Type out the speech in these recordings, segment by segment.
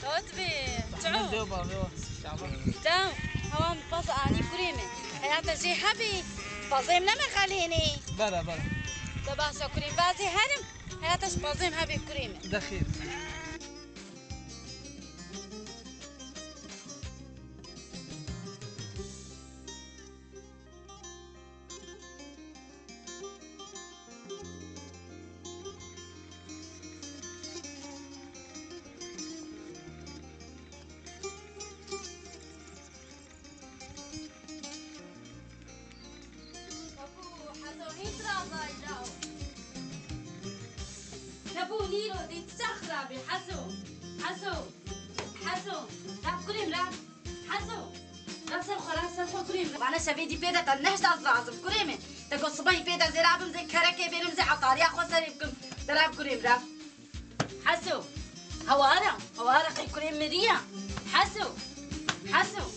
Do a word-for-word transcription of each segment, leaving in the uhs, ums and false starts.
أطبي تعو داو هوام باز آني كريمة حياتا جي حبي بازيم لما خليني بلا بلا دباسا كريم بازي هرم حياتاش بازيم هبي كريمة دخيل نبو نيرو دي تسخرة بحسو حسو حسو راب كريم راب حسو راب سرخو راب سرخو كريم وانا شبيدي بيدا تنهش تازلازم كريمة تقول صباحي بيدا زي رابم زي كركة بينم زي عطاري اخو سريبكم راب كريم راب حسو هوارا هوارا قي كريم مريا حسو حسو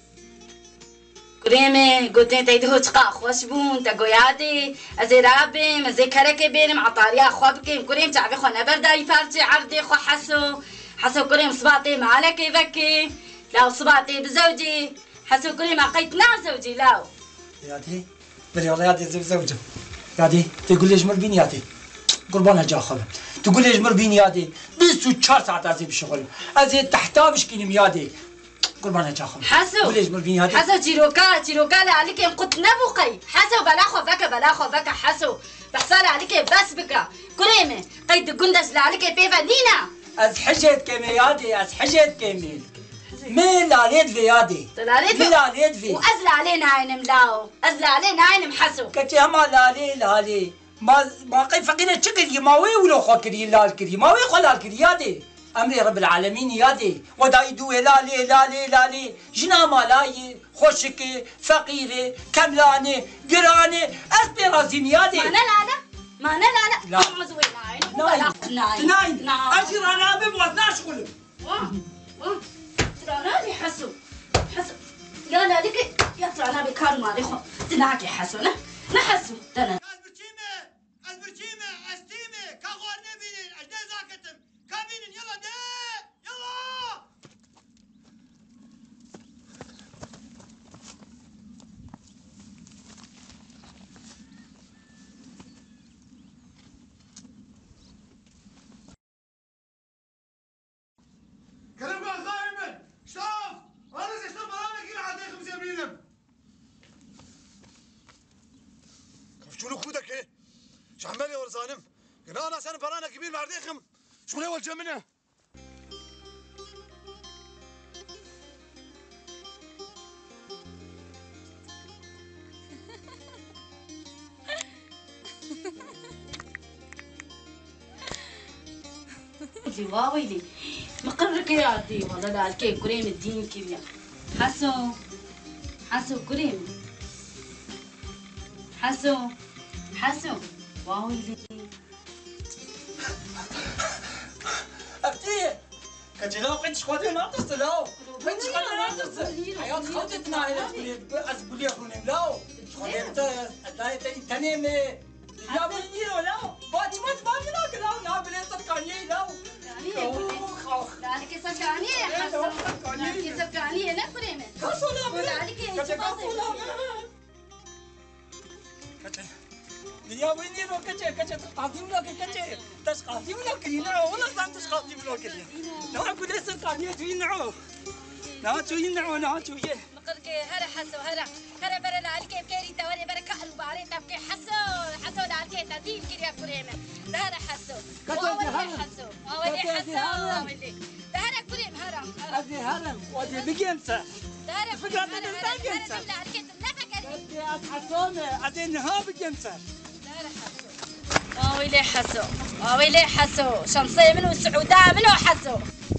كريمة قلت انت يدهو تقا خوش بون تقو يادي ازي رابم ازي كركة بينم عطاريا خو بكيم كريم تعبي خو نبردا يفارتي عرضي خو حسو حسو كريم صباطي معلك يبكي لاو صباطي بزوجي حسو كريم عقيت نع زوجي لاو يادي بري والله يادي زوج زوجة يادي تقول لي اجمر بيني يادي قربانها جا خبر تقول لي اجمر بيني يادي بس وشار ساعات ازي بشغل ازي تحتاج كيني يادي قربانها جا خبر حسو قول لي اجمر بيني يادي حسو تيروكا تيروكا عليك قد نبوقي حسو بلا خوفك بلا خوفك حسو بحصل عليك بس بكا كريمة قيد قندش عليك بيفا نينا از حجت كمي يادي از حجت كمي مين لاليد في يادي لاليد مين لاليد في وازل علينا عين ملاو ازل علينا عين محسو كتي هما لالي لالي ما ما قي فقينا شكل يماوي ولو خكري لال كري ماوي خلال كري يادي امري رب العالمين يادي ودايدو لالي لالي لالي جنا مالاي خوشكي فقيري كملاني قراني اسبي رازين يادي ما لا ما لا لا لا مزوين عين ناين ناين اجر انا بموزنا شغل واه واه تراني حسو حسو يا لا لك يا ترانا بكار مالي خو تناكي حسو نه نحسو تنا البرشيمه البرشيمه استيمه كغور نبين اجدا زاكتم كابين يلا ده يلا كلام قال غايبا شوف انا زي شوف انا كده عطيكم زميلهم شنو خودك ايه؟ شو عمال يا ورزانم؟ قلنا انا سنه برانا كبير معرديخم شو اول جمنه؟ ويلي واويلي مقرك يا عدي والله لا الكيك كريم الدين كيمياء حسو حسو كريم حسو حسو واويلي افتي كتلاو قد شخوتي ما تصلاو قد شخوتي ما تصل حياة خلطتنا هنا از بلي خوني لاو خوني انت لا تنيم لا بني لا باش ما تبان لا لا لا بلي تركاني لا عليك سكاني يا حسو عليك سكاني انا كريمه كاسو لا بلي عليك كاسو لا يا ويني لو كتشي كتشي تقاطيم لو كتشي تسقاطيم لو كرينا والله صار تسقاطيم لو كرينا نعم كل سقاطيم توينعو نعم توينعو نعم تويه مقرك هلا حسو هلا هلا برا عليك بكيري توري بركة قلب عليك تبكي حسو حسو عليك تدين كريا كريمه ده هلا حسو اولي حسو اولي حسو اولي ده هلا كريم هلا هذه هرم ودي بجنسة ده هلا فكرة من البجنسة عليك نفك ودي أتحسوني أدي نها بجنسة ويلي حسو ويلي حسو شمسية منو سعودة منو حسو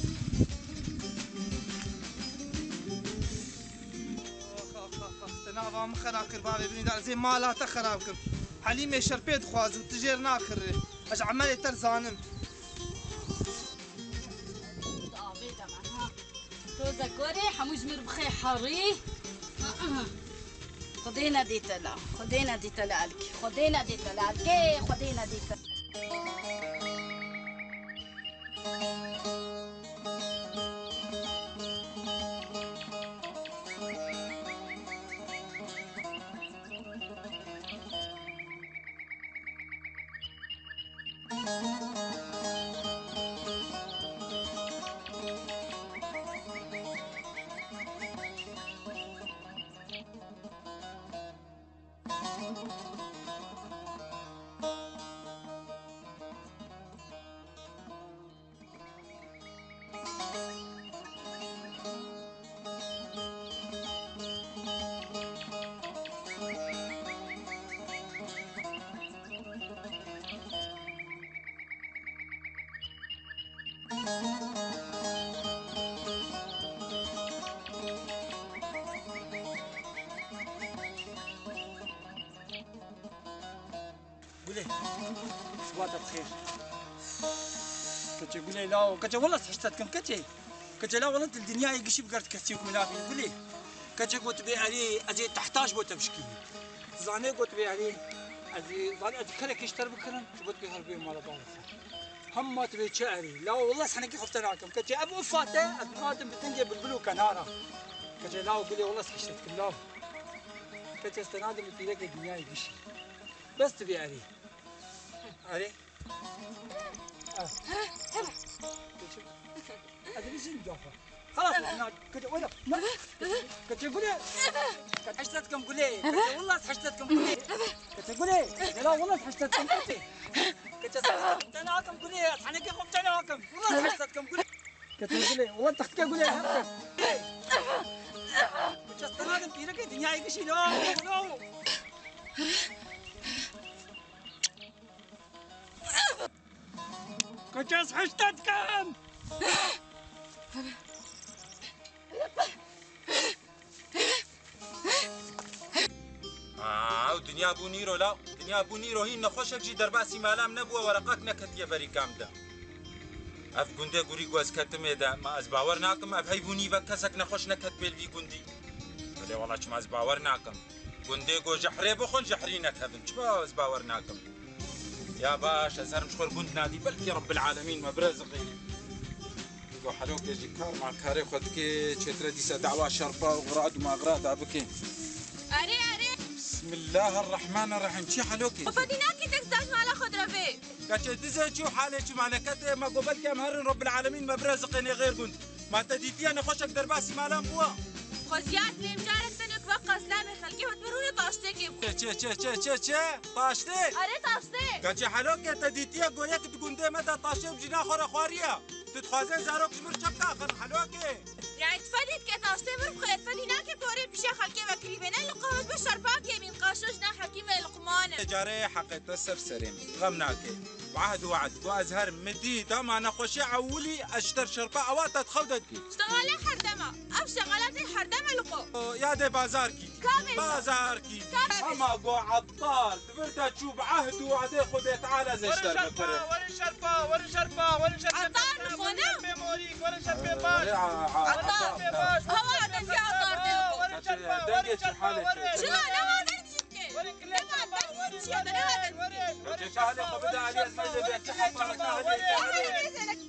تناغا مخناخر بابي بني دار زي ما لا تخرابكم حليمة شربيت خواز وتجير ناخر اش عمالي ترزانم توزا كوري حموج مربخي حري خدينا دي تلا خدينا دي تلا عليك خدينا دي تلا عليك خدينا دي تلا قولي صباح بخير. كتي قولي لا كتي والله صحتكم كتي كتي لا والله الدنيا يقشي بقرت كتيكم منافي قولي كتي قلت بي علي ازي تحتاج بوت بشكي زاني قلت بي علي ازي زاني ازي كلك يشتر بكرم قلت بي هربي مال بعرف هم ما تبي شعري لا والله سحنك خفتناكم كتي ابو فاته ابو ادم بتنجي بالبلو كنارا كتي لا قولي والله صحتكم لا كتي استنادم في لك الدنيا يقشي بس تبي علي علي اه هذا بيجي جوفه خلاص انا كنت ولا كنت قولي كنت حشتكم قولي والله حشتكم قولي كنت قولي لا والله حشتكم قولي كنت حشتكم انا هاكم قولي حنك خفت انا هاكم والله حشتكم قولي كنت قولي والله تختك قولي كنت استنادم في لك الدنيا يقشي لا لا كجاز حشتتكم آه دنيا بو نيرو لا دنيا بو نيرو هي نخوشك جي درباسي مالام نبوه ورقاك نكتيا بري كامدا اف گنده گوری گوز کتمه ده ما از باور ناکم اف هی بونی و کسک نخوش نکت بیل وی گندی ولی والله چما از باور ناکم گنده گو جحری بخون جحری نکبن چما از باور ناکم يا باش ازهر مشخور قند نادي بلكي رب العالمين ما برزقي يقول حلوك يجي كار مع كاري خدكي تشتري ديسا دعوة شربة وغراد وما غراد أبكي أري أري بسم الله الرحمن الرحيم شي حلوكي وفديناكي تكتاش على خضرة في كاتش دزي شو حالي شو معنا كاتي ما قبلك يا مهر رب العالمين ما برزقني غير قند ما تديتي أنا خوشك درباسي مالام بوا خزيات لي مجارك تنك بقى سلامي خلقي وتبروني طاشتكي چه چه چه چه چه طاشتي أري طاشتي كاتش حلوكي تديتي قولك تقندي متى طاشتي بجنا خورا خواريا تتخوازن زاروك جمر شبكة آخر حلوكي يعني تفديت كي طاشتي بربخيت فديناكي بوري بشي خلقي وكريبين اللقاوات بشرباكي من قاشوجنا حكيمة القمانة جاري حقيقة السرسرين غمناكي وعهد وعد وازهر مديدة ما نخوشي عولي اشتر شربة عواتا تخودتكي اشتغالي حردمة اف شغالاتي حردمة لقو يا دي بازاركي كامل بازاركي كامل اما قو عطار تبرتا تشوف عهد وعدي خذي تعالى زي اشتر بكرم ولا شربة ولا شربة ولا شربة عطار نخونا ميموريك ولا شربة باش عطار هو عدن في عطار تلقو ولا شربة ولا شربة شنو انا ما ادري يمكن ولا كلمة ما ادري شيء انا ما ادري شهالي قبدا علي المجد يتحط على كهدي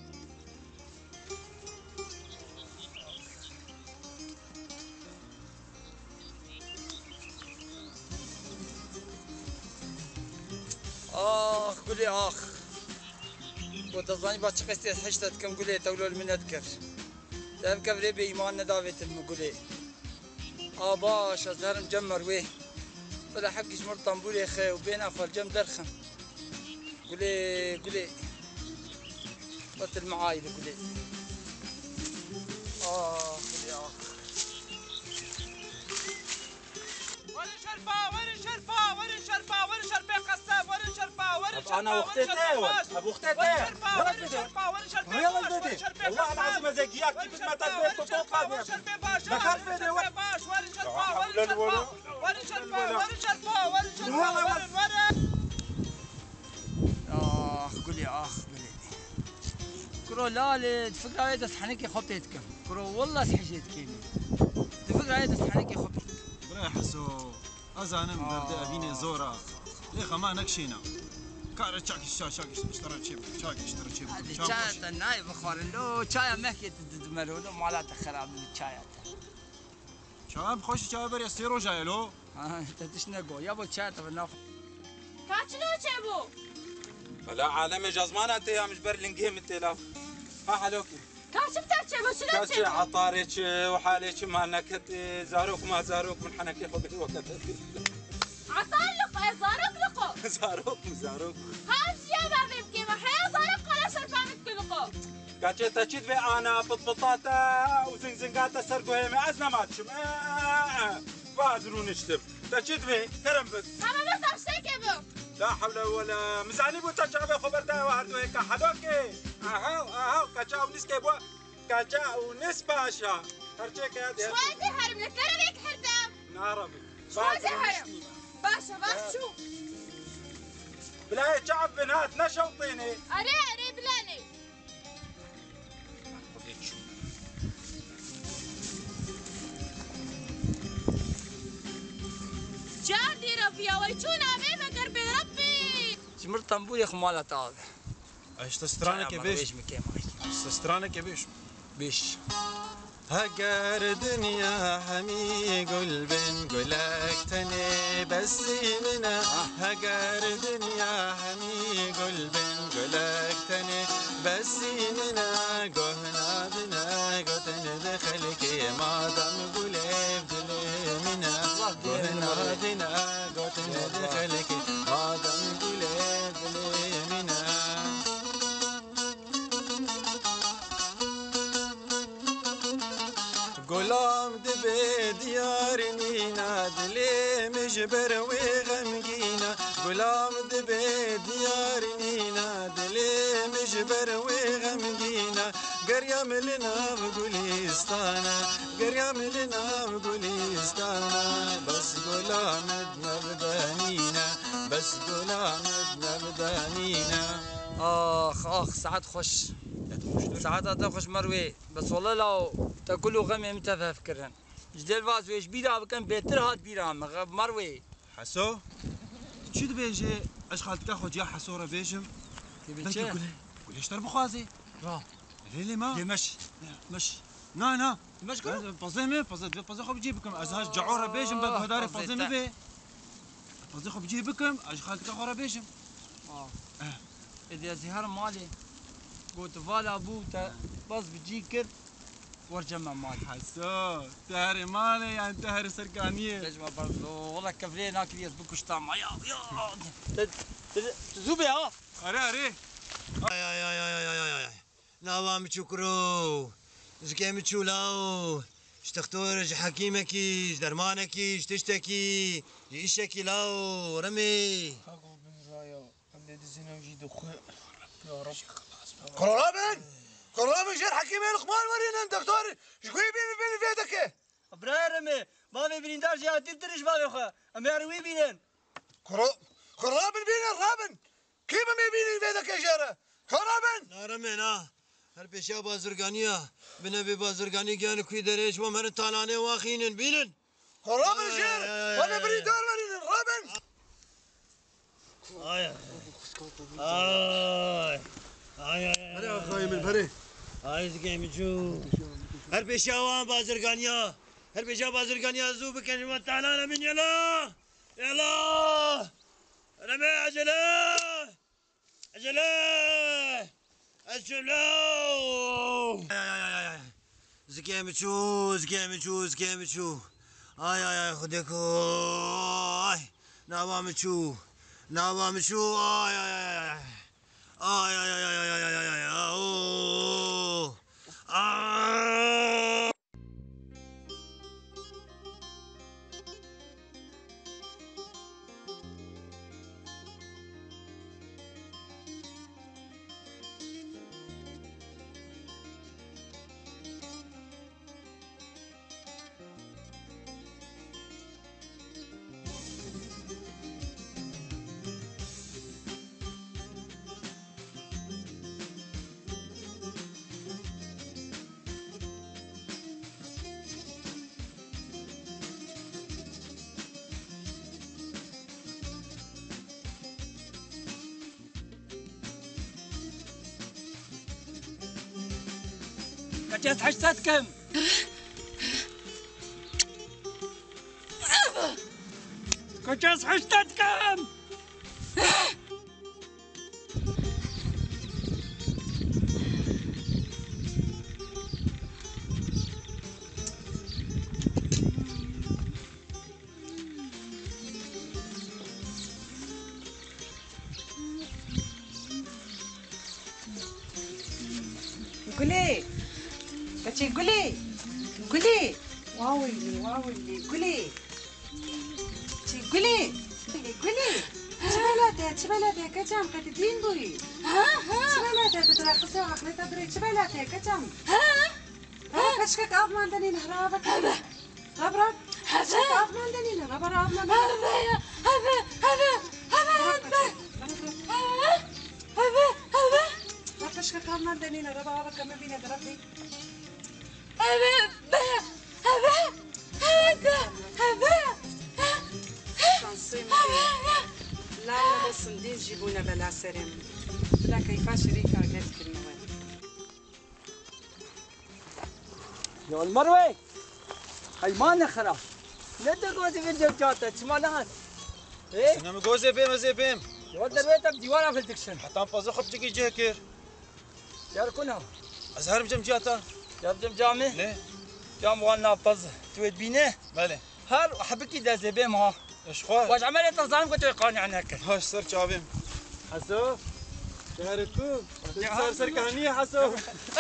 آخ قولي آخ وتظني باتش قستي حشتتكم قولي تولوا من أذكر دام كبري بإيمان ندافت المقولي آه باش أزهر مجمر ويه بلا حق جمر طنبولي خي وبين أفر جم درخم قولي قولي بطل معاي قولي آخ قولي آخ ولا شربة ولا شربة ولا شربة ولا شربة قصاب ولا شربة ولا شربة انا واختي ابو اختي ولا شربة ولا شربة ولا شربة يلا ديدي والله العظيم زي كياك كيف ما تدبر تطوق ولا شربة باش ذكر في دي ولا باش ولا شربة ولا شربة ولا شربة ولا شربة ولا شربة ولا ولا آخ قولي آخ قولي كرو لا لا تفكر هاي تسحنكي خبيتكم كرو والله سحجيتكي تفكر هاي تسحنكي خبيت برا حسو أزانم برد أبيني زورا ليخ ما نكشينا كار شاك شاك شاك اشترى شيب شاك اشترى شيب الشاي الناي بخار لو شاي مهكي تدمروا له مالات خراب الشاي شاب خوش شاب بري سيرو جايلو ها انت تشنقو يابو شاي تبع ناخذ كاتشنو تشبو لا عالمي جزمان انت يا مش برلنجيم انت لا ها حلوكي كاشفتك شبو شنو كاتشي عطاريك وحاليك ما نكت زاروك ما زاروك من حنكي خبي وكت عطالق اي زاروك لقو زاروك زاروك هاش يا بابي بكيما حيا زاروك ولا شربانك تلقو كاتشي تشيد في انا بطبطاتا وزنزنقاتا سرقو هي ما ازنا ما تشم فازرو نشتب تشيد في كرم بس انا بس اشتكي بو لا حول ولا مزاني بو تشعبي خبرتا وهردو هيك حلوكي اهو اهو كاتشا ونسكي بو كاتشا ونس باشا هرشيك يا دي شوي زي هرم لك هيك حردام نعرفي شوي زي هرم باشا باش شو بلاي شعب بنات نشوطيني اري اري بلاني جاردي ربي ويشونا بيبا قربي ربي شمر طنبول يا خمالة تعال ايش تسترانك يا بيش تسترانك يا بيش بيش هجر دنيا حمي قلبن قلك تاني بس منا هجر دنيا حمي قلبن قلك تاني بس منا قهنا بنا قتن دخلك ما دام قلب دل منا قهنا بنا قتن دخلك ما دام قلب دل منا غلام دبي ديارني نادلي مجبر وغمقينا غلام دبي ديارني نادلي مجبر وغمقينا قريم لنا بقوليستانا قريم لنا بقوليستانا بس غلام نبدانينا بس غلام نبدانينا اخ اخ ساعات خوش ساعات هذا خوش مروي بس والله لو تاكلوا غمي متى فكرن جدير باز ويش بيرا بكن بيتر هات بيرا مروي حسو شو تبيجي اش خالتك اخو جا حسوره بيجم تبي وليش تربو خوازي را ليه ما ليه مش مش نا نا مش كلو بازي فازي فازي خو بجيبكم ازهاج جعوره بيجم بد هداري فازي مي فازي خو بجيبكم اش خالتك اخو بيجم اه اذا زهر مالي قلت فالا ابو بس بتجي كر ورجمع مالي حسو تهري مالي يعني تهري سرقانيه لجمع برضو والله كفلين ناكل يسبك وشطام يا يا زوبي ها اري اري اي اي اي اي اي اي ناوام تشكرو زكيم تشولاو اشتختورج حكيمكي درمانكي تشتكي يشكي لاو رمي قرابن قرابن جير حكيمي الخمال ورينا دكتور شكوي بين بين فيدك برارمي بابي بريندار جا تدرج بابي خا ام يروي بينن قرابن بين الرابن كيف ما بين فيدك يا جاره قرابن نارمي نا هر پیشا بازرگانیا بنبی بازرگانی گیان کوی درش و من تالانه واخینن بینن قرابن جير وانا بريدار ورينا رابن آي آي آي آي أنا خايم البري آي زكيم شو هر بيشاوان بازرگانيا هر بيشا بازرگانيا زو بكن وتعالى من يلا يلا رمي عجلة عجلة عجلة زكيم شو زكيم شو زكيم شو آي آي آي خدك آي نوام شو نوام شو آي آي آي آي آي آي آي آي آي آي آي أوه آه كجات حشتكم كجات حشتكم قولي بچي قولي قولي واويلي واويلي قولي بچي قولي قولي شبالاتها شبالاتها كجام كتدين بوي ها ها شبالاتها تدرى خسوا عقلي تدري شبالاتها كجام ها ها كشكك أب ما عندني نهرابك هذا رب رب هذا أب ما عندني نهراب رب ما هذا هذا هذا هذا هذا هذا رب كشكك أب ما عندني نهراب أبا كم بينا دربي هذا هذا هذا هذا شانسي لا لا بس ندين جيبونا بلا سرم لا كيف شريكة قلت كلمة يا المروي هاي ما نخرا لا تقعد في الجوجات شمالات ايه انا مجوزي بيم زي بيم يا دربيتك ديوانا في الدكشن حتى انفض خب تجي جهكر يا كلها ازهر مجم جاتا يا بجم جامع ليه جام وانا بز تويد بينه مالي هر وحبكي دا زي بيم ها ايش خواه واش عملت تظام قلت يقاني عن هكا هاش سر جابيم حسو شهركم صار سر كهنية حسو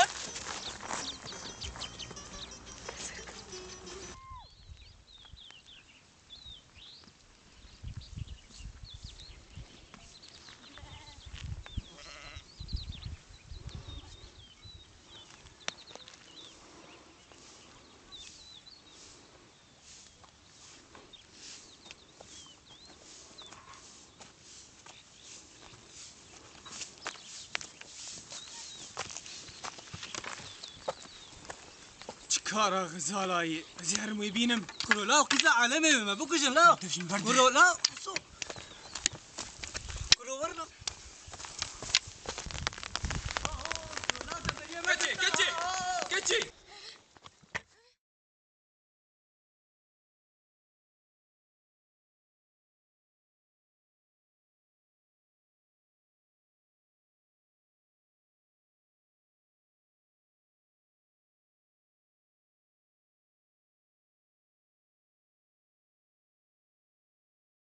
كارا غزالاي زهر مو يبينم كرو لا وكذا عالمي ما بكجم لا كرو لا